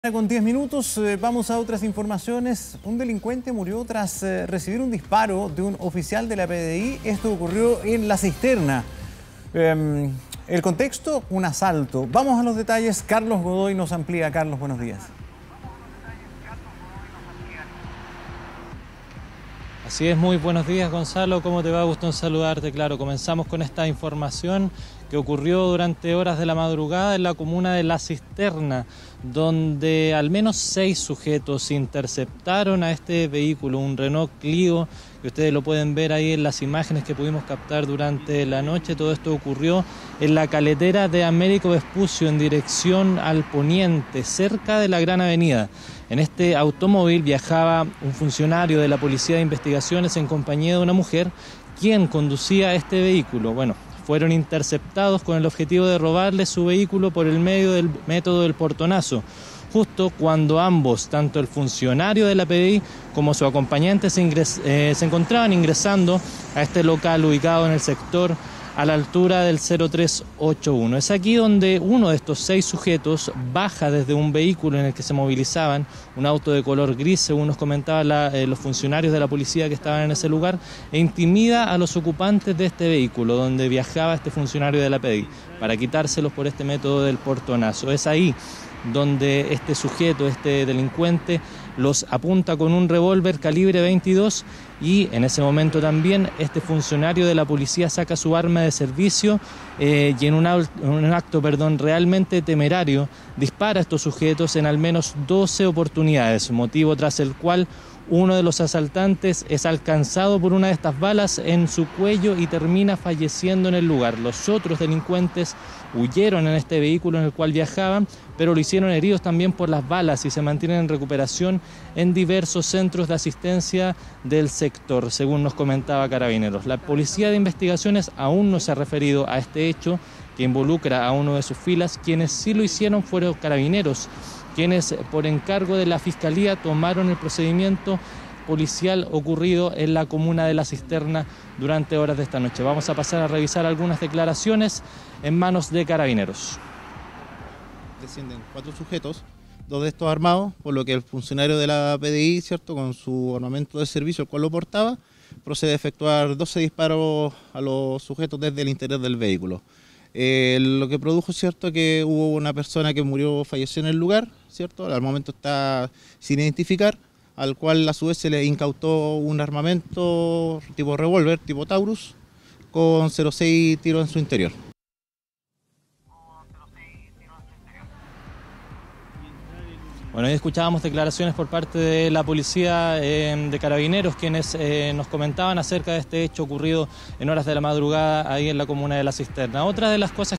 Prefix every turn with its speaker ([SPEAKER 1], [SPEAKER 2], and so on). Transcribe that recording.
[SPEAKER 1] Con 10 minutos vamos a otras informaciones. Un delincuente murió tras recibir un disparo de un oficial de la PDI. Esto ocurrió en La Cisterna. El contexto, un asalto. Vamos a los detalles. Carlos Godoy nos amplía. Carlos, buenos días.
[SPEAKER 2] Así es, muy buenos días, Gonzalo. ¿Cómo te va? Gusto en saludarte. Claro, comenzamos con esta información que ocurrió durante horas de la madrugada en la comuna de La Cisterna, donde al menos 6 sujetos interceptaron a este vehículo, un Renault Clio, que ustedes lo pueden ver ahí en las imágenes que pudimos captar durante la noche. Todo esto ocurrió en la caletera de Américo Vespucio, en dirección al poniente, cerca de la Gran Avenida. En este automóvil viajaba un funcionario de la Policía de Investigaciones en compañía de una mujer, quien conducía este vehículo. Bueno, fueron interceptados con el objetivo de robarle su vehículo por el medio del método del portonazo, justo cuando ambos, tanto el funcionario de la PDI como su acompañante, se encontraban ingresando a este local ubicado en el sector a la altura del 0381. Es aquí donde uno de estos 6 sujetos baja desde un vehículo en el que se movilizaban, un auto de color gris, según nos comentaban los funcionarios de la policía que estaban en ese lugar, e intimida a los ocupantes de este vehículo donde viajaba este funcionario de la PDI para quitárselos por este método del portonazo. Es ahí donde este sujeto, este delincuente, los apunta con un revólver calibre 22 y en ese momento también este funcionario de la policía saca su arma de servicio y en un acto realmente temerario dispara a estos sujetos en al menos 12 oportunidades, motivo tras el cual uno de los asaltantes es alcanzado por una de estas balas en su cuello y termina falleciendo en el lugar. Los otros delincuentes huyeron en este vehículo en el cual viajaban, pero lo hicieron heridos también por las balas y se mantienen en recuperación en diversos centros de asistencia del sector, según nos comentaba Carabineros. La Policía de Investigaciones aún no se ha referido a este hecho que involucra a uno de sus filas. Quienes sí lo hicieron fueron Carabineros, quienes por encargo de la Fiscalía tomaron el procedimiento policial ocurrido en la comuna de La Cisterna durante horas de esta noche. Vamos a pasar a revisar algunas declaraciones en manos de Carabineros.
[SPEAKER 3] Descienden 4 sujetos, 2 de estos armados, por lo que el funcionario de la PDI, ¿cierto?, con su armamento de servicio, el cual lo portaba, procede a efectuar 12 disparos a los sujetos desde el interior del vehículo. Lo que produjo, ¿cierto?, que hubo una persona que falleció en el lugar, ¿cierto?, al momento está sin identificar, al cual a su vez se le incautó un armamento tipo revólver, tipo Taurus, con 0,6 tiros en su interior.
[SPEAKER 2] Bueno, ahí escuchábamos declaraciones por parte de la policía de Carabineros, quienes nos comentaban acerca de este hecho ocurrido en horas de la madrugada ahí en la comuna de La Cisterna. Otra de las cosas